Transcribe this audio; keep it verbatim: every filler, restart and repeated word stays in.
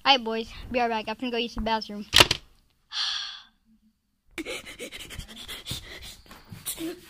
Alright, boys. Be right back. I'm gonna go use the bathroom.